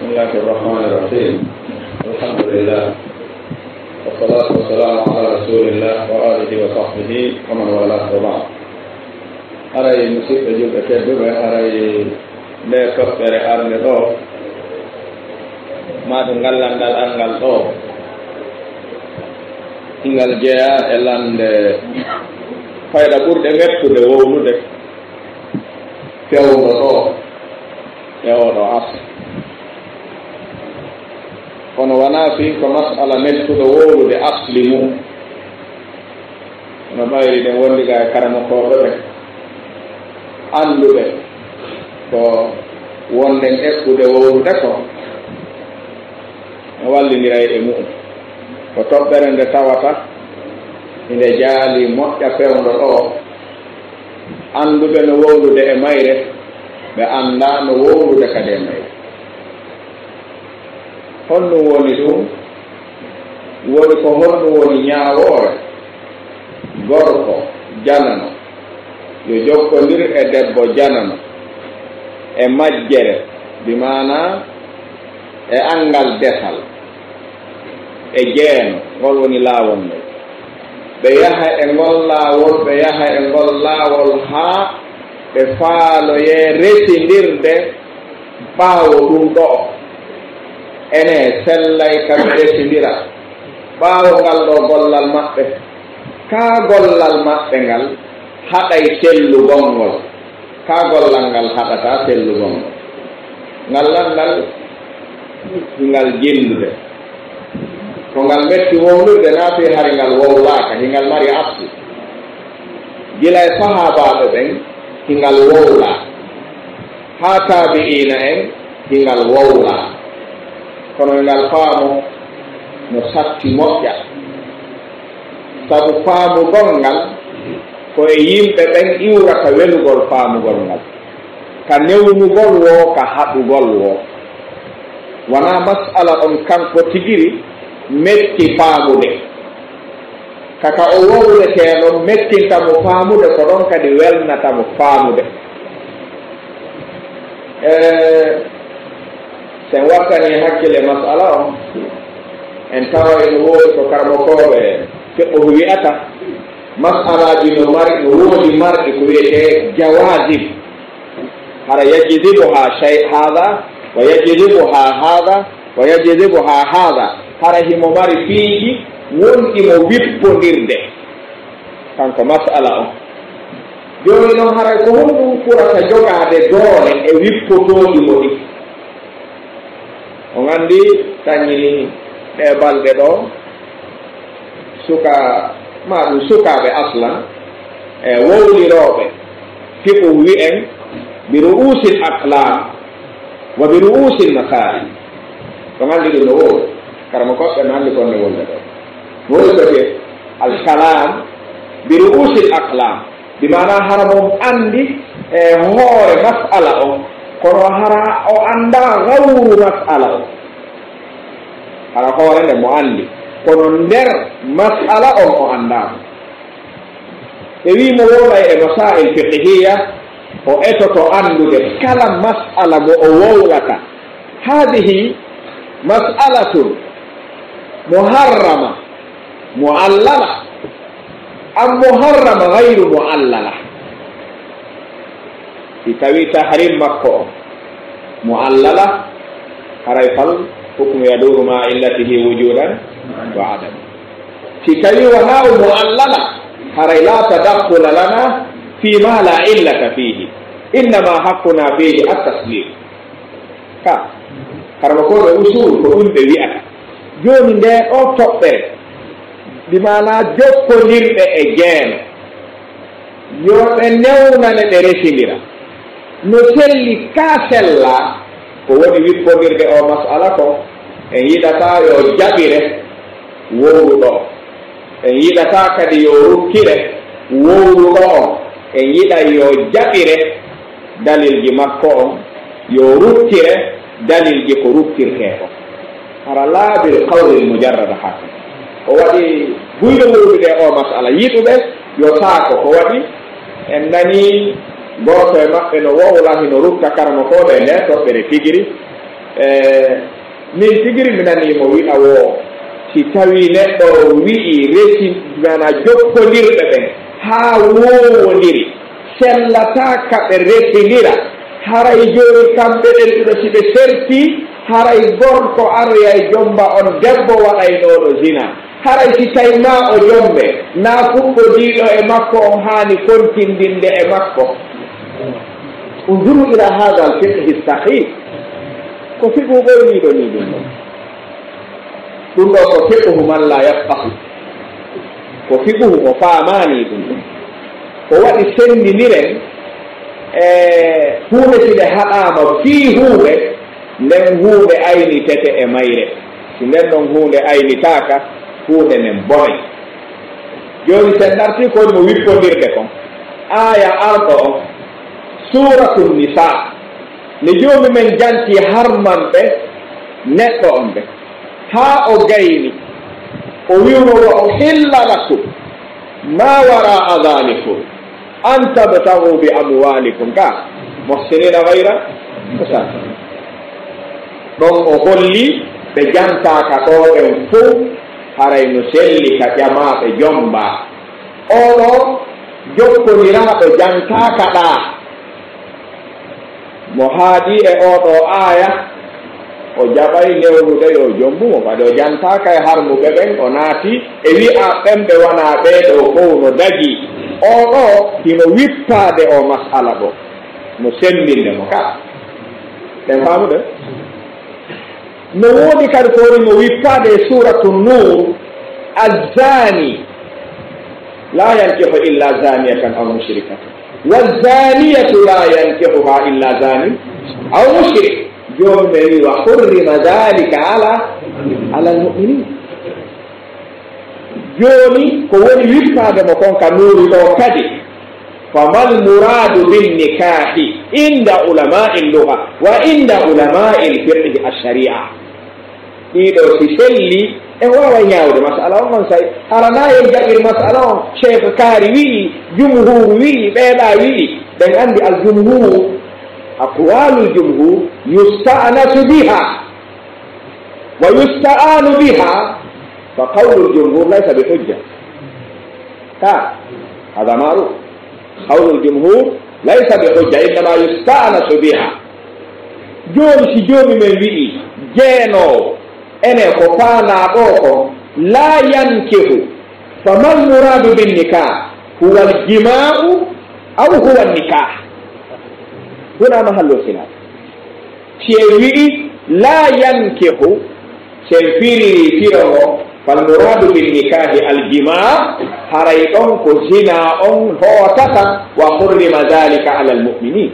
Bismillahirrahmanirrahim. Alhamdulillah. Wassalatu wassalamu ala Rasulillah wa alihi wa sahbihi wa man wala wa ba'd. Aray musib juga kedua aray lekap dari arne to. Madungal landal angal to. Ingal jaya elande fayda burde mettu de wowlude. Fewdo to. Yawdo as. Kono wana fi ko mas'ala mettuɗo wowlude asli mum no ɓayri ɗen wondi ga karama koɓe ɓe anduɓe ko wonden ekkude wowlude ko no wallidiray e mum ko toɓɓere nde tawata inde jaali moƴƴa fewdo ɗo anduɓe no wowlude e mayre ɓe anda no wowlude kadi e mayre. Honɗum woni ɗum woni ko honɗum woni ñaawoore gorko janano yo jokkondir e debbo janano e majjere bimana e angal desal e jeeno ngol woni laawol ngol ɓe yaha e ngol laawol ɓe yaha e ngol laawol haa ɓe faaloye resindirde ɓaawo ɗum ɗo ene sellay kamɓe resindira ɓaawo ngal ɗo gollal maɓɓe kaa gollal maɓɓe ngal haɗay sellugol ngol kaa gollal ngal haɗata sellugol ngol ngallal ngal hingal jindude ko ngal metti wowlude naati hari ngal wowlaaka hingal mari asli gila e sahaabaaɓe ɓen hingal wowlaa haa taabi'ina en hingal wowlaa kono ngal faamu no satti moƴƴa sabu faamugol ngal ko e yimɓe ɓen iwrata welugol faamugol ngal ka newnugol wo ka haɓugol wo wona masala on kanko tigiri metti faamude kaka o wowleteeno mettintamo faamude ko ɗon kadi welnatamo faamude sen wattani hakkille masala o en tawa en woodi ko karmokoɓe feɓɓo wi'ata masalaji no mari no woodi marɗi ko wiyete jawasib hara yajdibuha shay hada wa yajdibuha hada wa yajdibuha hada hara himo mari fiiji wonɗimo wippodirde kanko masala o joni noon haray ko honɗum ɓurata jogade doole e wippotoɗimo ɗi on andi tañini ɗe balɗe ɗo suka ma ɗum sukaɓe aslan e wowliroɓe fiɓo wi'en bi ru'usil aqlam wa bi ru'usil masail on andi ɗum no wowi karama koɓɓe no andi konne wolde ɗo wowi kote alkalam bi ru'usil aqlam bi mana hara mom andi e hoore masala o kono hara o anda gawru masala o hara hoore nde mo andi kono nder masala on o andama ɓe wimo wowlay e masail fiqhiya o etoto andude kala masala mo o wowlata hadihi mas'alatun muharrama muallala am muharrama gayru muallala si tawi tahrim makko o muallala haray fal hukmu yaduru ma illatihi wujudan wa adam si tawi wona o muallala haray la tadakhula lana fi ma la illata fihi innama haqquna fihi at-taslim ka harma koɓe usul ko ɗum ɓe wi'ata joni nde ɗo toɓɓere ɗi mana jokkodirɓe e jeeno yo ɓe newnane ɓe resindira no selli ka sella ko woni wippodirde o masala ko en yiɗata yo jaɓire wowruɗo o en yiɗata kadi yo rukkire wowruɗo o en yiɗa yo jaɓire dalilji makko on yo rukkire dalilji ko rukkirte ko hara laabir qawlil mujarrada hakim o waɗi buyɗo wowrude o masala yiɗuɓe yo saako ko waɗi en nani goto e maɓɓe no wowla hino rukka karama koɓe nde toɓɓere figiri min tigiri minanimo wi'a wo si tawi neɗɗo wi'i resi mana jokkodirɓe ɓen haa wowodiri sellata kaɓe resindira haray joni kamɓe ɗen ɗuɗo si ɓe serti haray gorko aroya e jomba on debbo waɗaynoɗo zina haray si tawi ma o jombe na fuɗɗodiɗo e makko on haani kontindinde e makko unduru ila hada al fiqhi sahih ko fiqhu ɓoyniɗo ni ɗum ɗo ko fiqhu man la yafqahu ko fiqhu mo faamani ɗum ɗo ko waɗi sendiniren e huunde si ɗe haɗama fii huunde nden huunde aynitete e mayre si nden ɗon huunde aynitaka huunde nden bone joni sen ɗarti koni mo wippodirde kon aya arɗo o suratu nisa ne joomi men janti harmanɓe neɗɗo on ɓe haa o gayni o wiwno wa uhilla lakum ma wara'a dhalikum an tabtagu bi amwalikum ka muhsinina gayra musafihin ɗon o holli ɓe jantaka ɗo ɓen fof haray no selli ka ƴamaɓe jomba oɗo jokkoniraɓe jantaka ɗa mo haaɗi e oɗo aya o jaɓay newnude yo jombumo ɓaɗe o jantaka e harmuɓe ɓen o naati e wi'a ɓemɓe wona ɓeɗo fof no dagi oɗo hino wippade o masala ɗo no sembinde mo ka ɓen famude no woodi kadi kowoni mo wippade e suratu nur azzani la yankihu illa zaniyatan aw mushrikatan wazaniyatu la yankihuha illa zani aw mushrik joni ɓe wi wa hurrima dhalika ala almuminin joni ko woni wippade mo kon ka nuri ɗo kadi famal muradu bin nikahi inda ulamai lluga wa inda ulamai lfiqhi alsharia ɗiɗo si selli e wawa ñawde masala on on say aranaye jaɓir masala on cheikh kaari wi'i jumhur wi'i ɓeeɗa wi'i ɓen andi aljumhur aqwalu ljumhur yusta'nasu biha wa yusta'anu biha fa qawlu ljumhur laysa bihujja ka hada maruf qawlu ljumhur laysa bihujja innama yusta'nasu biha joni si joomi men wi'i jeenowo ene ko faanaɗo ko la yankihu famal muradu bin nikah huwa aljima'u aw huwa nikah huna mahallu khilaf si e wi'i la yankihu sen firiri firogo fal muradu bin nikahi aljima' haray ɗon ko zina on hootata wa hurrima dhalika ala almuminin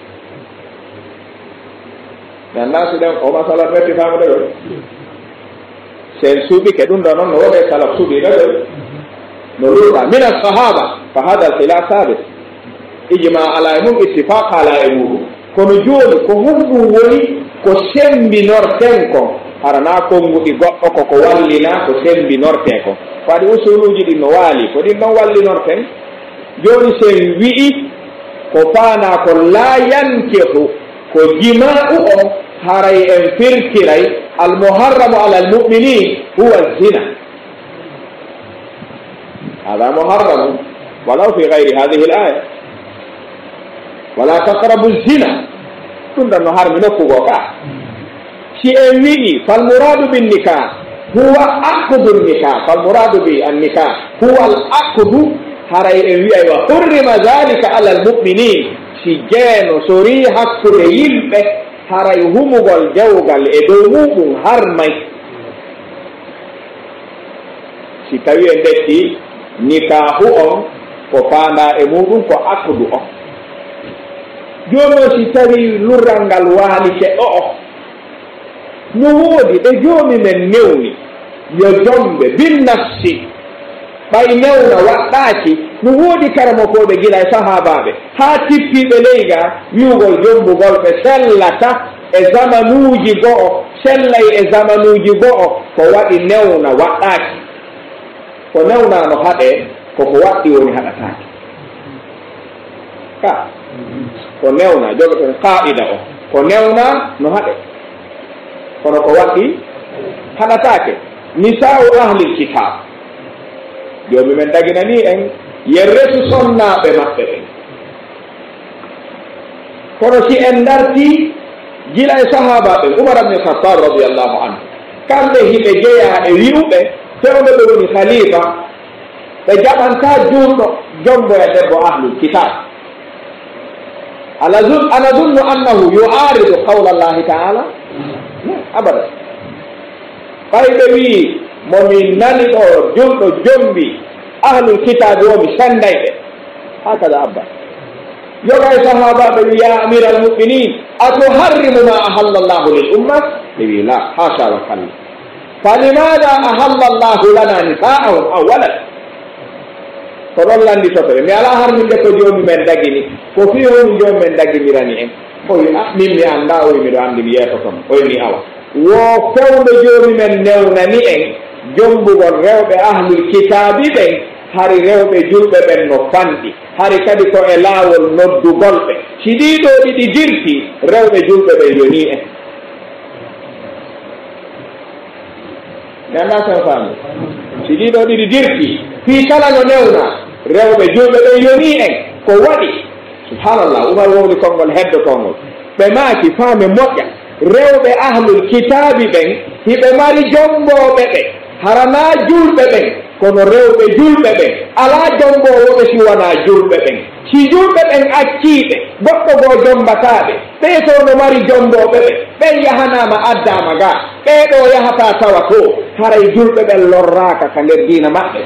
ganna si ɗen o masala metti famude ɗo sen suuɓi ke ɗum ɗo noon no woɗe salaf suuɓiɗo ɗo no lurɗa min alsahaba fa hada alkhilaf sabit ijma ala e mum ittifaq ala e muɗum kono jooni ko honɗum woni ko sembinorten kon harana konnguɗi goɗɗo koko wallina ko sembinorte kon waɗi usuluji ɗin no waali ko ɗin ɗon wallinorten jooni sen wi'i ko faana ko la yankehu ko jima'u o haray en firtiray almuharramu ala almuminin huwa zina hada muharramu walaw fi gayri hadihi l aya wala taqrabu zina ɗum ɗon no harmi nokkugo ka si en wi'i falmuradu binnikah huwa aqdu nikah falmuradu bi annikah huwa al aqdu haray en wi'ay wa hurrima dhalika ala almuminin si jeeno sori hakkude yimɓe haray humugol jawgal e dow muɗum harmay si tawi en detti nikahu on ko faanda e muɗum ko aqdu on jono si tawi lurral ngal waalike ɗo no woodi ɓe joomi men newni yo jomɓe binnafsi ɓay newna waɗɗaaki no woodi karamokoɓe gila e sahabaɓe haa tippiɓe leyga wiwgol jombugol ɓe sellata e zamanuuji go'o sellay e zamanuuji go'o ko waɗi newna waɗɗaaki ko newnano haɗe koko waɗɗi woni haɗataaki ka ko newna jogoten qa'ida o ko newna no haɗe kono ko waɗi haɗatake nisa'u ahlil kitab jomi men daginani en ye resu sonnaɓe maɓɓe ɓen kono si en darti gila e sahabaɓe Umar ibn Khattab radiyallahu anhu kamɓe hiɓe jeeya e wi'uɓe fewɓe ɓe woni khalifa ɓe jaɓanta juulɗo jombo e debbo ahlul kitab ana zunnu annahu yu'aridu qawla allahi ta'ala abada ɓayɓe wi momin nani ɗo julɗo jombi ahlul kitabe womi sendayɓe hakada abba yoga e sahabaɓe wi ya amira almuminin atuharrimu ma ahalla llahu lil umma ɓe wi la hasha wa kalla falimada ahalla llahu lana nisa'ahum awalan ko ɗon landitotoɓe mi ala harminde ko joni men dagini ko fi woni joni men daginirani en o wi min mi anda o wi miɗo andi mi yeeto toon o wi awa wo fewɓe joni men newnani en jombugol rewɓe ahlul kitabi ɓen hari rewɓe julɓe ɓen no fanɗi hari kadi ko e laawol noddugolɓe si ɗiɗo ɗiɗi dirti rewɓe julɓe ɓen yoni en ganda sen faami si ɗiɗo ɗiɗi dirti fi kala no newna rewɓe julɓe ɓen yoni en ko waɗi subhanallah Umar wowli konngol heddotongol ɓe maaki faame moƴƴa rewɓe ahlul kitabi ɓen hiɓe mari jomboɓe ɓe harana julɓe ɓen kono rewɓe julɓe ɓen ala jombowoɓe si wona julɓe ɓen si julɓe ɓen acciɓe goɗɗo goo jombataɓe ɓe to no mari jomboɓe ɓe ɓen yahanama addama ga ɓeɗo yahata tawa to haray julɓe ɓen lorraka ka nder diina maɓɓe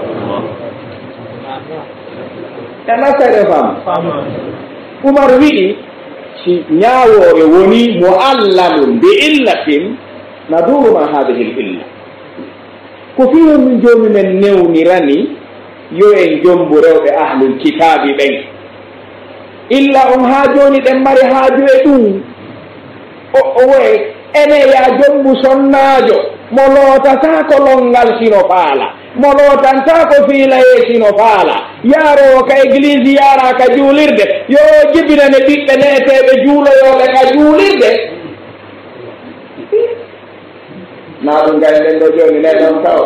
enasere fam Umar wiɗi si ñaawore woni mu'allamun bi illatin naduruma hadihi l illa ko fiyo min joni men newnirani yo en jombu rewɓe ahlul kitabi ɓen illa on ha joni ɗen mari haaju e ɗum o woye ene ya jombu sonnajo mo lootata ko longal sino faala mo lootanta ko fiilaye sino faala yaaro ka église yaara ka juulirde yo jibinane ɓiɓɓe neeteɓe juuloyoɓe ka juulirde na ɗum gayɗen ɗo joni ne ɗon taw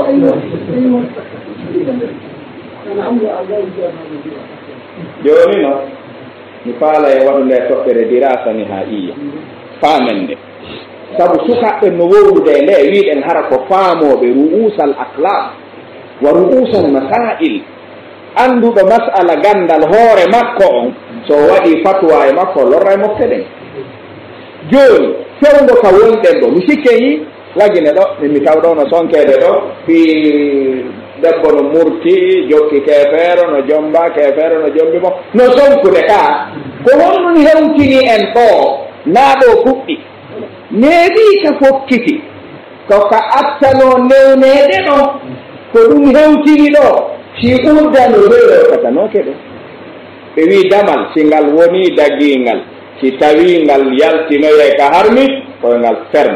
joni no mi faala e waɗu nde toɓɓere dirasani ha iya faamen nde sabu sukaɓɓe no wowlude nde wiɗen hara ko faamoɓe ru'usal aqlam wa ru'usal masail annduɗo masala gandal hoore makko on so waɗi fatwa e makko lorra e mofte ɗen joni fewdo ka wonɗen ɗo mi sikke yi lagine ɗo mi tawɗo no sonkede ɗo fi debbo no murti jokki kefeero no jomba kefeero no jombi mo no sonkude ka ko honɗum hewtini en ɗo naaɗo fuɗɗi neeɗi ka fokkiti ko ka attano newneɗe ɗo ko ɗum hewtini ɗo si urdano rewkatanoke ɗo ɓe wi damal si ngal woni daggingal si tawi ngal yaltinoye ka harmi koye ngal ferme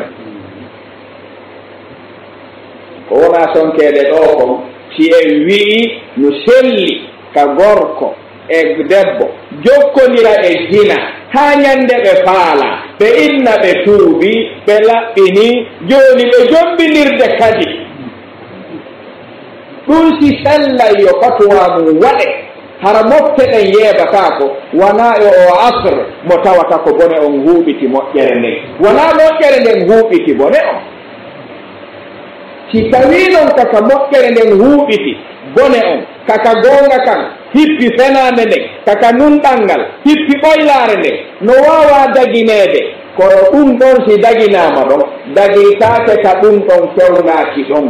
ko wona sonkede ɗo ko si en wii no selli ka gorko e debbo jokkodira e zina ha ñande ɓe faala ɓe inna ɓe tuubi ɓe laɓɓini joni ɓe jombinirde kadi ɗum si sellay yo fatwa mum waɗe hara mofte ɗen yeebatako wona e o asre mo tawata ko bone on huuɓiti moƴƴere nden wona moƴƴere nden huuɓiti bone on si tawi noon kaka moƴƴere nden huuɓiti bone on kaka goonga kan hippi fenande nden kaka nunɗal ngal hippi ɓoylare nden no wawa dagineede kono ɗum ɗon si daginama ɗon dagitake ka ɗum ɗon fewnaki ɗon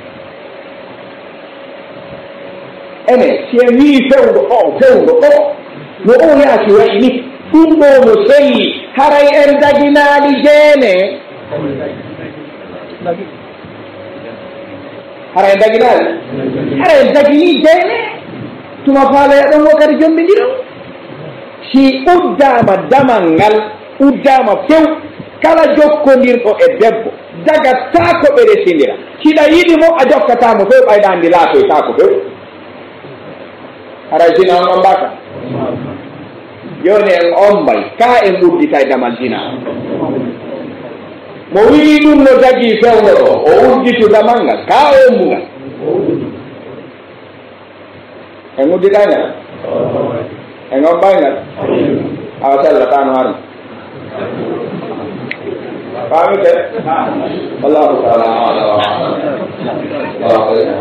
ene si en wii fewdo ɗo no o yaaki wayi ni ɗum ɗo no selli haray en daginaali jeene hara en daginaali hara en dagini jeene tuma faaloya ɗon wo kadi jombindiro si uddama damal ngal uddama few kala jokkodirɗo e debbo dagataa ko ɓe resindira siɗa yiɗi mo a jokkatamo few ɓayɗa andi laatoyta ko few hara zina on ombaka joni en ombay ka en uddita e damal zina mo wi ɗum no tagi fewno ɗo o urjitudamal ngal ka ombugal e nguddiɗañal e ngombaygal awa sallatano harmi famite wallahu taala ala wa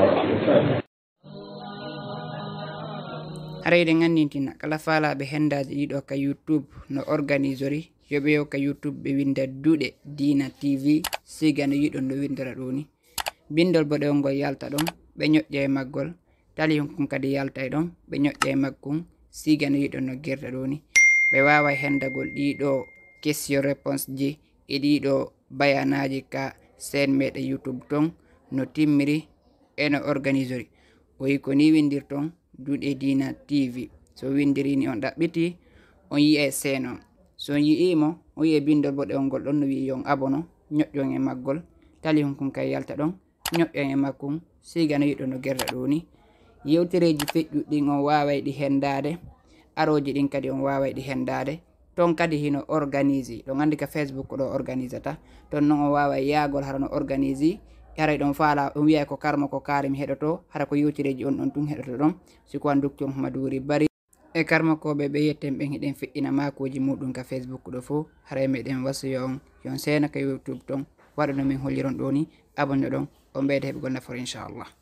arayde ngandintina kala faalaɓe hendaji ɗiɗo ka YouTube no organisori yoɓe yo ka YouTube ɓe winda Duuɗe Diina TV siga no yiɗon no windora ɗo ni bindol boɗewol ngol yalta ɗon ɓe ñoƴƴa e maggol tali hunkun kadi yalta e ɗon ɓe ñoƴƴa e maggum siga no yiɗon no gerta ɗo ni ɓe wawa hendagol ɗiɗo question réponse ji e ɗiɗo bayanaji ka sen meɗe YouTube ton no timmiri e no organisori o yi ko ni windirton Duuɗe Diina TV so windiri ni on ɗaɓɓiti on yi'e seno so yi'imo on yi'e bindol boɗewol ngol ɗon no wi yon abono ñoƴƴon e maggol tali hunkun kay yalta ɗon ñoƴƴon e makkum siga no yiɗo no gerda ɗo ni yewtereji feƴƴuɗɗin on waway ɗi hendade aroji ɗin kadi on waway ɗi hendade ton kadi hino organise ɗon andi ka Facebook ɗo organisata ton noon on waway yaagol hara no organise haray ɗon faala on wiya ko karma ko kaari mi heɗoto hara ko yewtireji on ɗon tun heɗoto ɗon siko an Docteur Mamadoury Bari e karma koɓe ɓe yetten ɓen hiɗen feƴƴina makoji muɗum ka Facebook ɗo fo haray meɗen wasiyo on yon sena ka YouTube ton waɗa no min holliron ɗo ni abonne ɗon on ɓeyda heɓugol nafoore inchallah.